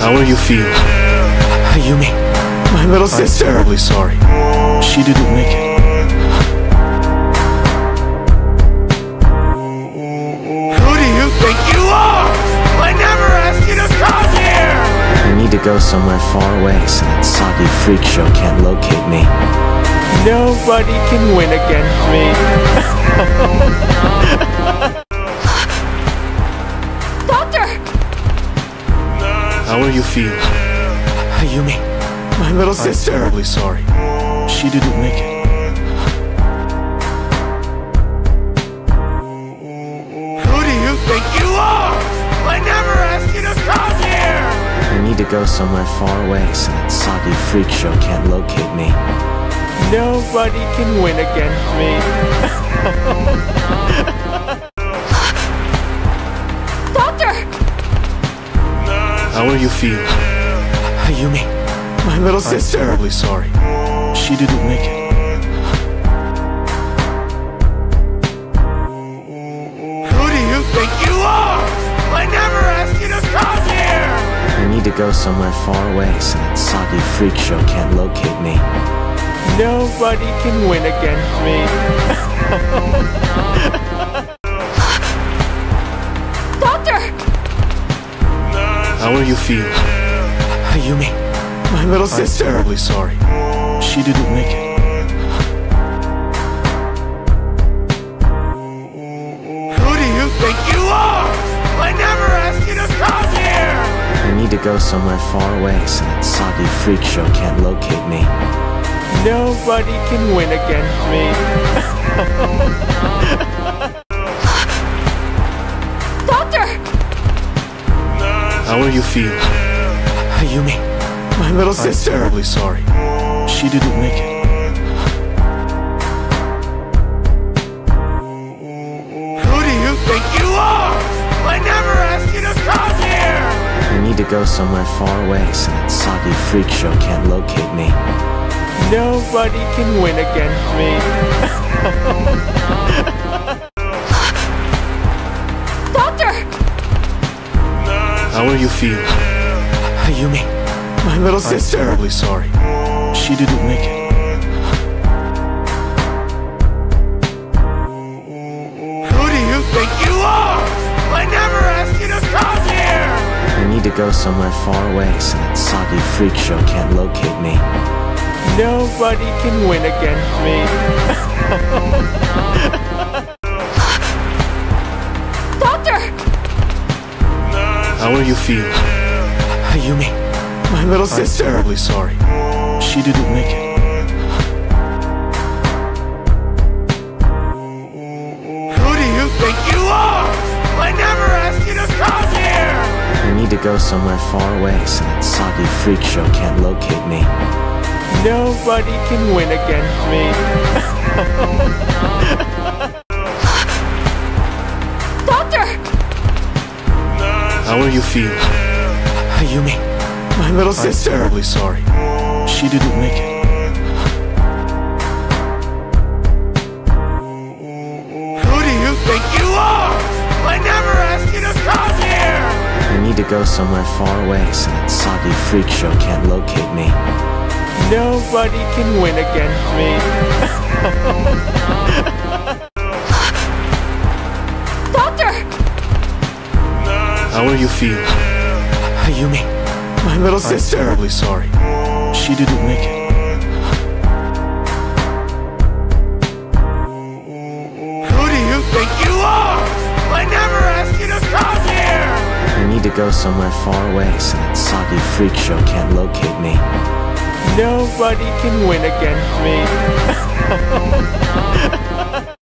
How are you feeling? Ayumi, my little sister. I'm terribly sorry. She didn't make it. Who do you think you are? I never asked you to come here! I need to go somewhere far away so that soggy freak show can't locate me. Nobody can win against me. Doctor! How are you feeling? Ayumi, my little sister. I'm terribly sorry. She didn't make it. Who do you think you are? I never asked you to come here! I need to go somewhere far away so that soggy freak show can't locate me. Nobody can win against me. Doctor! How are you feeling? Ayumi, my little sister. I'm terribly sorry. She didn't make it. Who do you think you are? I never asked you to come here! I need to go somewhere far away so that soggy freak show can't locate me. Nobody can win against me. Doctor! How are you feeling? Ayumi, my little I'm sister. terribly sorry. She didn't make it. Who do you think you are? I never asked you to come here! I need to go somewhere far away so that soggy freak show can't locate me. Nobody can win against me. Doctor! How are you feeling? Ayumi, my little I'm sister. terribly sorry. She didn't make it. Who do you think you are? I never asked you to come here! I need to go somewhere far away so that soggy freak show can't locate me. Nobody can win against me. Doctor! How are you feeling? Ayumi, my little I'm sister. terribly sorry. She didn't make it. Who do you think you are? I never asked you to come here! I need to go somewhere far away so that soggy freak show can't locate me. Nobody can win against me. Doctor! How are you feeling? Ayumi, my little I'm sister. terribly sorry. She didn't make it. Who do you think you are? I never asked you to come here! I need to go somewhere far away so that soggy freak show can't locate me. Nobody can win against me. Doctor! How are you feeling? Ayumi, my little I'm sister. terribly sorry. She didn't make it. Who do you think you are? I never asked you to come here! I need to go somewhere far away so that soggy freak show can't locate me. Nobody can win against me. Doctor! How are you feeling? Ayumi, my little I'm sister. terribly sorry. She didn't make it. Who do you think you are? I never asked you to come here! I need to go somewhere far away so that soggy freak show can't locate me. Nobody can win against me.